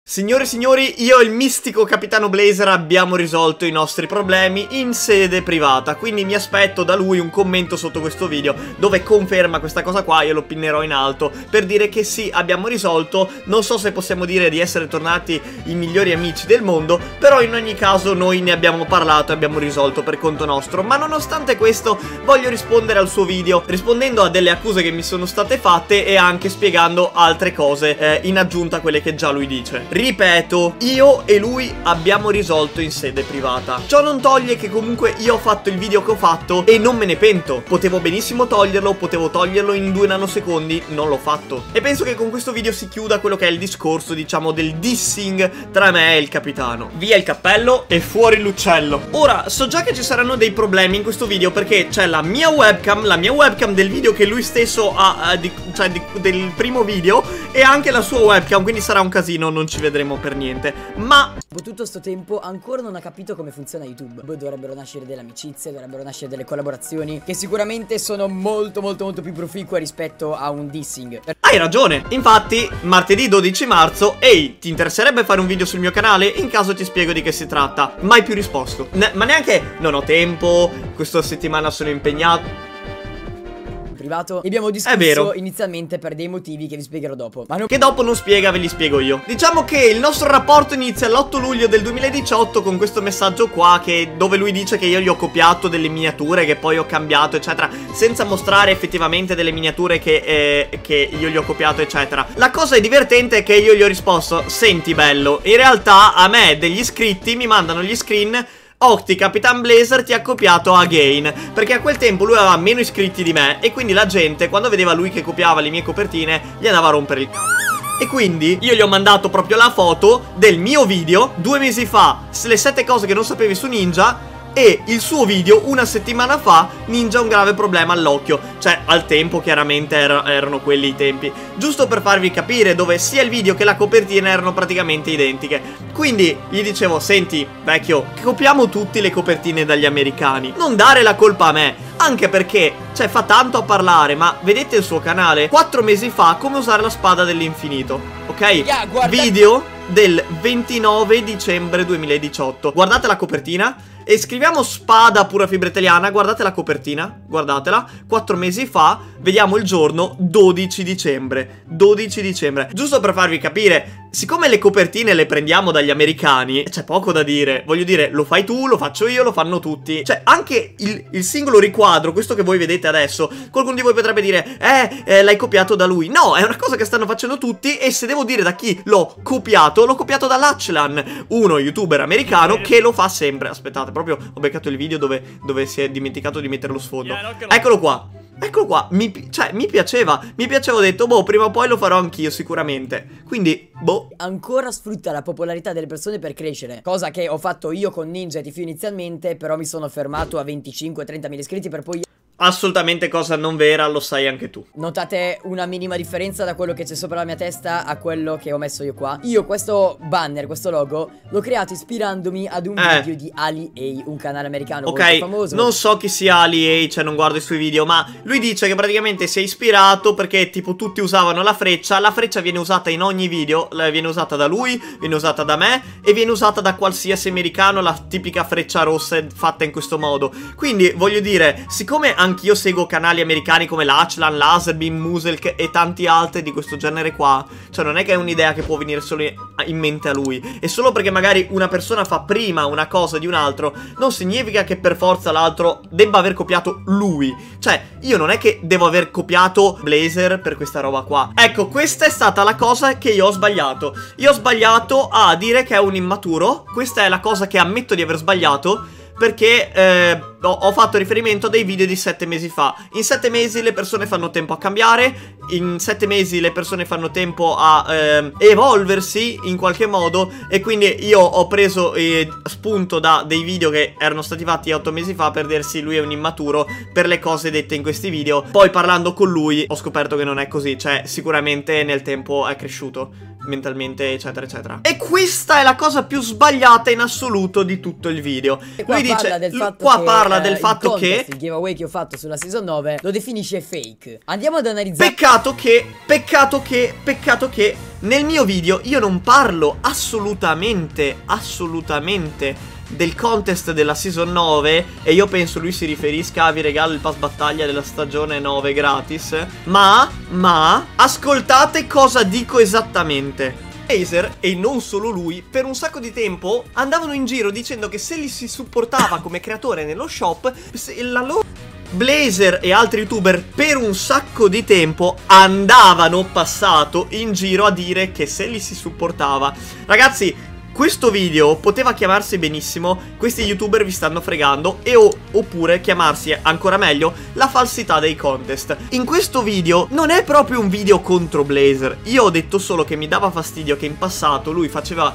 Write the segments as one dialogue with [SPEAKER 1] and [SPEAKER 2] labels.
[SPEAKER 1] Signore e signori, io e il mistico Capitano Blazer abbiamo risolto i nostri problemi in sede privata, quindi mi aspetto da lui un commento sotto questo video dove conferma questa cosa qua. Io lo pinnerò in alto per dire che sì, abbiamo risolto. Non so se possiamo dire di essere tornati i migliori amici del mondo, però in ogni caso noi ne abbiamo parlato e abbiamo risolto per conto nostro. Ma nonostante questo voglio rispondere al suo video, rispondendo a delle accuse che mi sono state fatte e anche spiegando altre cose in aggiunta a quelle che già lui dice. Ripeto, io e lui abbiamo risolto in sede privata. Ciò non toglie che comunque io ho fatto il video che ho fatto e non me ne pento. Potevo benissimo toglierlo, potevo toglierlo in 2 nanosecondi, non l'ho fatto. E penso che con questo video si chiuda quello che è il discorso, diciamo, del dissing tra me e il capitano. Via il cappello e fuori l'uccello. Ora, so già che ci saranno dei problemi in questo video perché c'è la mia webcam del video che lui stesso ha, del primo video, e anche la sua webcam, quindi sarà un casino, non ci vedremo per niente. Ma
[SPEAKER 2] dopo tutto sto tempo ancora non ha capito come funziona YouTube. Dovrebbero nascere delle amicizie, dovrebbero nascere delle collaborazioni che sicuramente sono molto più proficue rispetto a un dissing.
[SPEAKER 1] Hai ragione. Infatti martedì 12 marzo, ehi, ti interesserebbe fare un video sul mio canale? In caso ti spiego di che si tratta. Mai più risposto. Ma neanche non ho tempo, questa settimana sono impegnato.
[SPEAKER 2] Privato, e abbiamo discusso inizialmente per dei motivi che vi spiegherò dopo, ma
[SPEAKER 1] che dopo non spiega, ve li spiego io. Diciamo che il nostro rapporto inizia l'8 luglio del 2018 con questo messaggio qua, dove lui dice che io gli ho copiato delle miniature che poi ho cambiato eccetera, senza mostrare effettivamente delle miniature che io gli ho copiato eccetera. La cosa è divertente è che io gli ho risposto: senti bello, in realtà a me degli iscritti mi mandano gli screen: Octi, Capitan Blazer ti ha copiato again. Perché a quel tempo lui aveva meno iscritti di me e quindi la gente, quando vedeva lui che copiava le mie copertine, gli andava a rompere il c***o. E quindi io gli ho mandato proprio la foto del mio video 2 mesi fa, le 7 cose che non sapevi su Ninja, e il suo video una settimana fa, Ninja ha un grave problema all'occhio. Cioè al tempo chiaramente erano quelli i tempi, giusto per farvi capire, dove sia il video che la copertina erano praticamente identiche. Quindi gli dicevo: senti vecchio, copiamo tutti le copertine dagli americani, non dare la colpa a me. Anche perché, cioè, fa tanto a parlare, ma vedete il suo canale 4 mesi fa, come usare la spada dell'infinito, ok? Video del 29 dicembre 2018. Guardate la copertina e scriviamo spada pura fibra italiana. Guardate la copertina, guardatela. 4 mesi fa, vediamo il giorno 12 dicembre. 12 dicembre. Giusto per farvi capire, siccome le copertine le prendiamo dagli americani, c'è poco da dire. Voglio dire, lo fai tu, lo faccio io, lo fanno tutti. Cioè anche il singolo riquadro, questo che voi vedete adesso, qualcuno di voi potrebbe dire l'hai copiato da lui. No, è una cosa che stanno facendo tutti. E se devo dire da chi l'ho copiato da Lachlan, uno youtuber americano che lo fa sempre. Aspettate, proprio ho beccato il video dove si è dimenticato di mettere lo sfondo. Eccolo qua. Eccolo qua, mi piaceva, ho detto, boh, prima o poi lo farò anch'io sicuramente. Quindi, boh.
[SPEAKER 2] Ancora sfrutta la popolarità delle persone per crescere, cosa che ho fatto io con Ninja e TFU inizialmente, però mi sono fermato a 25-30 mila iscritti per poi...
[SPEAKER 1] Assolutamente cosa non vera, lo sai anche tu.
[SPEAKER 2] Notate una minima differenza da quello che c'è sopra la mia testa a quello che ho messo io qua. Io questo banner, questo logo, l'ho creato ispirandomi ad un video di Ali A, un canale americano molto famoso.
[SPEAKER 1] Non so chi sia Ali A, cioè non guardo i suoi video, ma lui dice che praticamente si è ispirato perché tipo tutti usavano la freccia viene usata in ogni video, viene usata da lui, viene usata da me e viene usata da qualsiasi americano, la tipica freccia rossa fatta in questo modo. Quindi voglio dire, siccome anch'io seguo canali americani come Lachlan, Lazarbeam, Muselk e tanti altri di questo genere qua, cioè non è che è un'idea che può venire solo in mente a lui. E solo perché magari una persona fa prima una cosa di un altro non significa che per forza l'altro debba aver copiato lui. Cioè io non è che devo aver copiato Blazer per questa roba qua. Ecco, questa è stata la cosa che io ho sbagliato. Io ho sbagliato a dire che è un immaturo. Questa è la cosa che ammetto di aver sbagliato, perché ho fatto riferimento a dei video di 7 mesi fa. In 7 mesi le persone fanno tempo a cambiare, in 7 mesi le persone fanno tempo a evolversi in qualche modo. E quindi io ho preso spunto da dei video che erano stati fatti 8 mesi fa per dirsi lui è un immaturo per le cose dette in questi video. Poi parlando con lui ho scoperto che non è così, cioè sicuramente nel tempo è cresciuto mentalmente eccetera eccetera. E questa è la cosa più sbagliata in assoluto di tutto il video. Lui dice, parla del fatto che
[SPEAKER 2] il giveaway che ho fatto sulla season 9 lo definisce fake. Andiamo ad analizzare.
[SPEAKER 1] Peccato che nel mio video io non parlo assolutamente del contest della season 9, e io penso lui si riferisca a vi regalo il pass battaglia della stagione 9 gratis, ma ascoltate cosa dico esattamente. Blazer, e non solo lui, per un sacco di tempo andavano in giro dicendo che se li si supportava come creatore nello shop, la loro... Blazer e altri youtuber per un sacco di tempo andavano passato in giro a dire che se li si supportava. Ragazzi, questo video poteva chiamarsi benissimo questi youtuber vi stanno fregando, oppure chiamarsi ancora meglio la falsità dei contest. In questo video non è proprio un video contro Blazer. Io ho detto solo che mi dava fastidio che in passato lui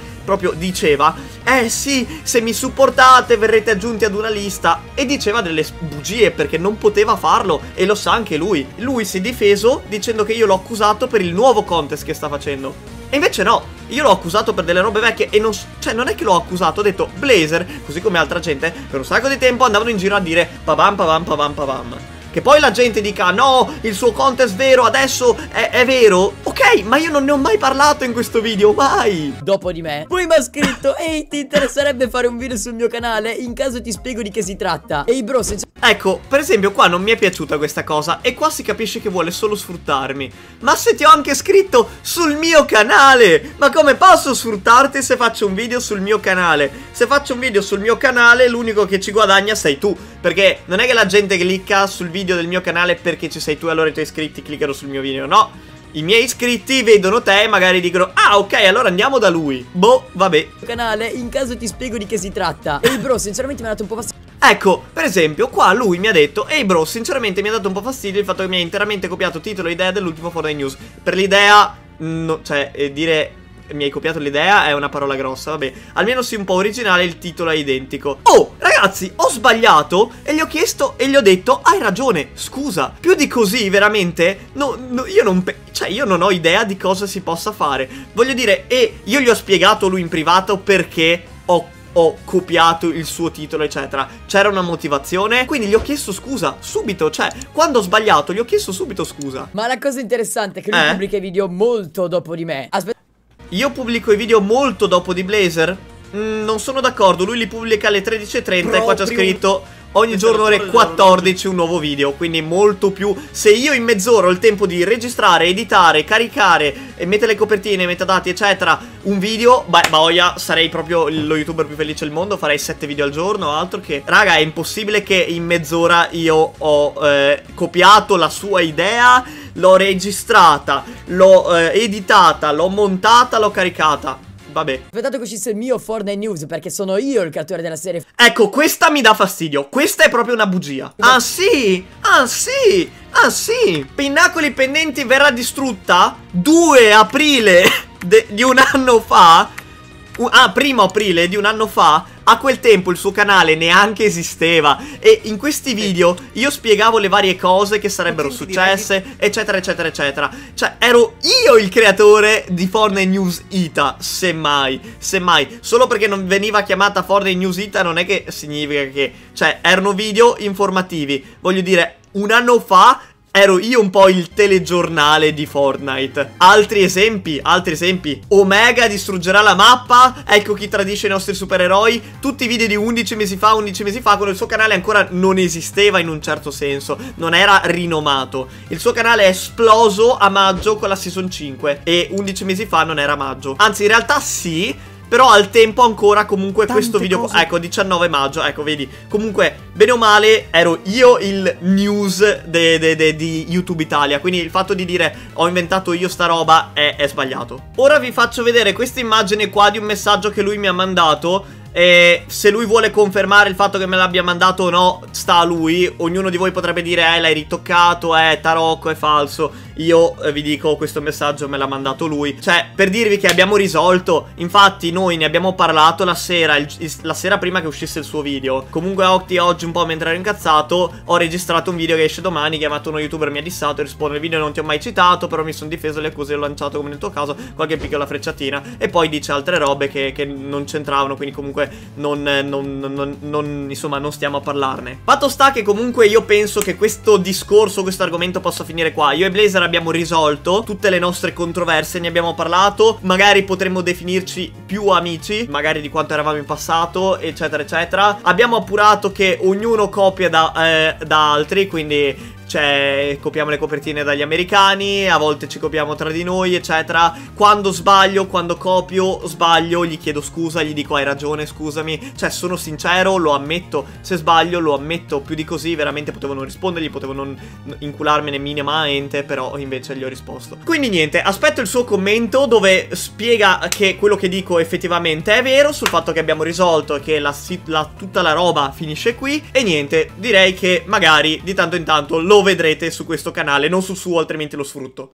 [SPEAKER 1] diceva sì, se mi supportate verrete aggiunti ad una lista, e diceva delle bugie perché non poteva farlo, e lo sa anche lui. Lui si è difeso dicendo che io l'ho accusato per il nuovo contest che sta facendo. E invece no, io l'ho accusato per delle robe vecchie e non è che l'ho accusato, ho detto Blazer, così come altra gente, per un sacco di tempo andavano in giro a dire pabam pabam pabam pabam. Che poi la gente dica no, il suo contest vero adesso è vero. Ok, ma io non ne ho mai parlato in questo video, mai.
[SPEAKER 2] Dopo di me poi mi ha scritto ehi, ti interesserebbe fare un video sul mio canale? In caso ti spiego di che si tratta. Ehi bro, se...
[SPEAKER 1] Ecco, per esempio qua non mi è piaciuta questa cosa, e qua si capisce che vuole solo sfruttarmi. Ma se ti ho anche scritto sul mio canale, ma come posso sfruttarti se faccio un video sul mio canale? Se faccio un video sul mio canale l'unico che ci guadagna sei tu, perché non è che la gente clicca sul video del mio canale perché ci sei tu e allora i tuoi iscritti cliccano sul mio video, no. I miei iscritti vedono te e magari dicono ah ok, allora andiamo da lui. Boh, vabbè.
[SPEAKER 2] Canale, in caso ti spiego di che si tratta. Ehi bro, sinceramente mi ha dato un po' fastidio.
[SPEAKER 1] Ecco, per esempio, qua lui mi ha detto ehi bro, sinceramente mi ha dato un po' fastidio il fatto che mi hai interamente copiato titolo e idea dell'ultimo Fortnite News. Per l'idea, no, dire mi hai copiato l'idea è una parola grossa, vabbè. Almeno sia un po' originale, il titolo è identico. Oh, ragazzi, ho sbagliato e gli ho chiesto e gli ho detto hai ragione, scusa. Più di così, veramente, io non ho idea di cosa si possa fare. Voglio dire, e io gli ho spiegato lui in privato perché ho copiato il suo titolo eccetera. C'era una motivazione, quindi gli ho chiesto scusa subito, cioè quando ho sbagliato gli ho chiesto subito scusa.
[SPEAKER 2] Ma la cosa interessante è che lui pubblica i video molto dopo di me. Aspetta,
[SPEAKER 1] io pubblico i video molto dopo di Blazer? Non sono d'accordo, lui li pubblica alle 13:30 e qua c'è scritto ogni giorno ore 14 un nuovo video, quindi molto più. Se io in mezz'ora ho il tempo di registrare, editare, caricare e mettere le copertine, metadati eccetera, un video, beh, boia, sarei proprio lo youtuber più felice del mondo, farei 7 video al giorno, altro che... Raga, è impossibile che in mezz'ora io ho copiato la sua idea, l'ho registrata, l'ho editata, l'ho montata, l'ho caricata. Vabbè.
[SPEAKER 2] Aspettate che uscisse il mio Fortnite News, perché sono io il creatore della serie.
[SPEAKER 1] Ecco, questa mi dà fastidio. Questa è proprio una bugia. Ah sì, ah sì, ah sì. Pinnacoli pendenti verrà distrutta 2 aprile di un anno fa. Primo aprile di un anno fa. A quel tempo il suo canale neanche esisteva e in questi video io spiegavo le varie cose che sarebbero successe eccetera eccetera eccetera. Cioè ero io il creatore di Fortnite News Ita, semmai. Solo perché non veniva chiamata Fortnite News Ita non è che significa che... Cioè erano video informativi. Voglio dire, un anno fa ero io un po' il telegiornale di Fortnite. Altri esempi. Omega distruggerà la mappa. Ecco chi tradisce i nostri supereroi. Tutti i video di 11 mesi fa, quando il suo canale ancora non esisteva in un certo senso. Non era rinomato. Il suo canale è esploso a maggio con la season 5 e 11 mesi fa non era maggio. Anzi, in realtà sì, però al tempo ancora comunque questo video ecco, 19 maggio, ecco, vedi. Comunque, bene o male, ero io il news di YouTube Italia. Quindi il fatto di dire ho inventato io sta roba è sbagliato. Ora vi faccio vedere questa immagine qua di un messaggio che lui mi ha mandato. E se lui vuole confermare il fatto che me l'abbia mandato o no, sta a lui. Ognuno di voi potrebbe dire l'hai ritoccato, tarocco, è falso. Io vi dico, questo messaggio me l'ha mandato lui. Cioè, per dirvi che abbiamo risolto. Infatti noi ne abbiamo parlato la sera prima che uscisse il suo video. Comunque oggi un po' mentre ero incazzato ho registrato un video che esce domani, chiamato uno youtuber mi ha dissato e risponde: il video non ti ho mai citato, però mi sono difeso le accuse e ho lanciato come nel tuo caso qualche piccola frecciatina. E poi dice altre robe che non c'entravano, quindi comunque comunque insomma, non stiamo a parlarne. Fatto sta che comunque io penso che questo discorso, questo argomento possa finire qua. Io e Blazer abbiamo risolto tutte le nostre controversie, ne abbiamo parlato, magari potremmo definirci più amici, magari di quanto eravamo in passato, eccetera eccetera. Abbiamo appurato che ognuno copia da altri, quindi copiamo le copertine dagli americani, a volte ci copiamo tra di noi, eccetera. Quando sbaglio, quando copio, sbaglio, gli chiedo scusa, gli dico hai ragione, scusami. Cioè, sono sincero, lo ammetto. Se sbaglio, lo ammetto. Più di così, veramente potevo non rispondergli, potevo non incularmene minimamente, però invece gli ho risposto. Quindi niente, aspetto il suo commento dove spiega che quello che dico effettivamente è vero, sul fatto che abbiamo risolto e che tutta la roba finisce qui. E niente, direi che magari di tanto in tanto lo vedrete su questo canale, non sul suo, altrimenti lo sfrutto.